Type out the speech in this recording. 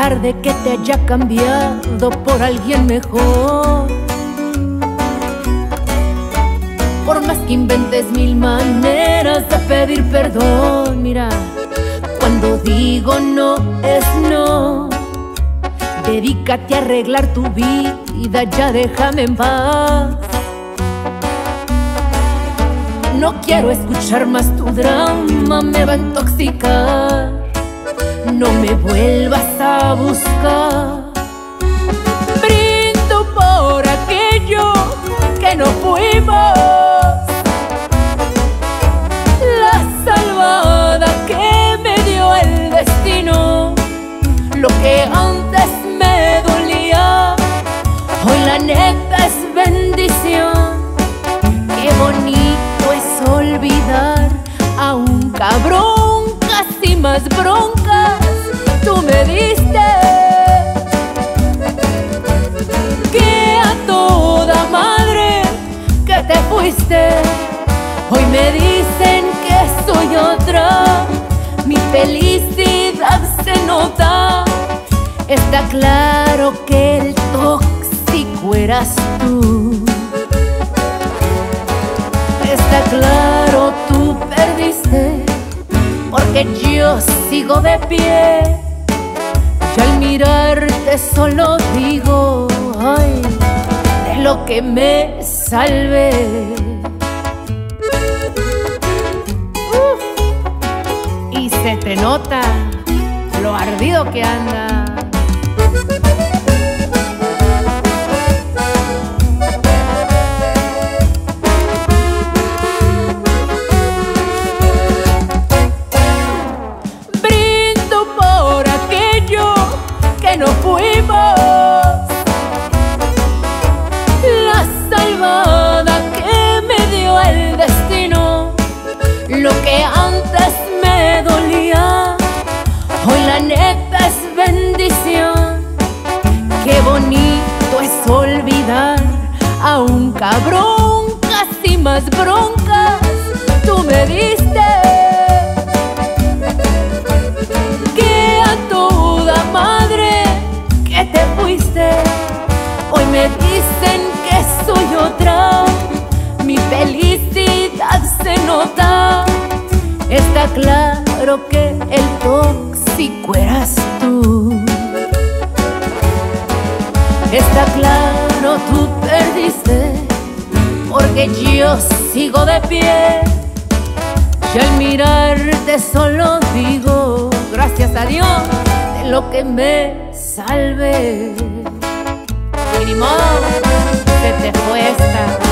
pesar de que te haya cambiado por alguien mejor. Por más que inventes mil maneras de pedir perdón, mira, cuando digo no es no. Dedícate a arreglar tu vida, ya déjame en paz. No quiero escuchar más tu drama, me va a intoxicar. No me vuelvas a buscar. Brindo por aquello que no fuimos, la salvada que me dio el destino. Lo que antes me dolía, hoy la neta es bendición. Qué bonito es olvidar a un cabrón, casi más broncas tú me diste. Que a toda madre que te fuiste, hoy me dicen que soy otra. Mi felicidad se nota. Está claro que el tóxico eras tú. Está claro, tú perdiste, porque yo sigo de pie. Y al mirarte solo digo, ay, de lo que me salvé. Y se te nota lo ardido que anda. Brindo por aquello que no fuimos, la salvada que me dio el destino. Lo que antes me dolía, hoy la neta es bendición. Qué bonito es olvidar a un cabrón, casi más broncas tú me diste. Que a toda madre que te fuiste, hoy me dicen que soy otra. Mi felicidad se nota. Está claro que el tóxico eras tú. Está claro, tú perdiste, porque yo sigo de pie. Y al mirarte solo digo, gracias a Dios, de lo que me salvé. Y ni modo, se te fue esta.